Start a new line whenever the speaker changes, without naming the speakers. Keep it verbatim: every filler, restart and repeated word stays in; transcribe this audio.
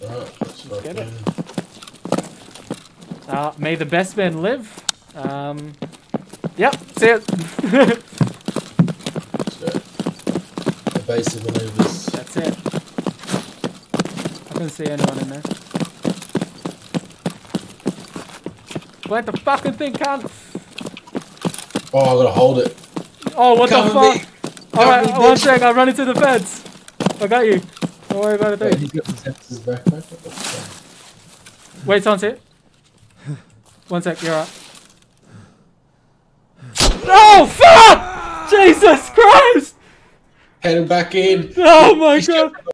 Alright, let's
Let's get it.
fucking-
Uh, may the best man live. Um, yep, see it.
Let's go. Evasive maneuvers.
That's it. I couldn't see anyone in there. Plant the fucking thing, cunt.
Oh, I gotta hold it.
Oh, what
Cover
the fuck?
me.
Alright,
Cover me,
one
bitch.
sec, I'll run into the fence. I got you. Don't worry about it,
Wait,
dude.
he's got the sensors backpack. What the fuck?
Wait, someone's here. One sec, you're right. Oh, fuck! Jesus Christ!
Heading back in.
Oh my
He's
god!
got-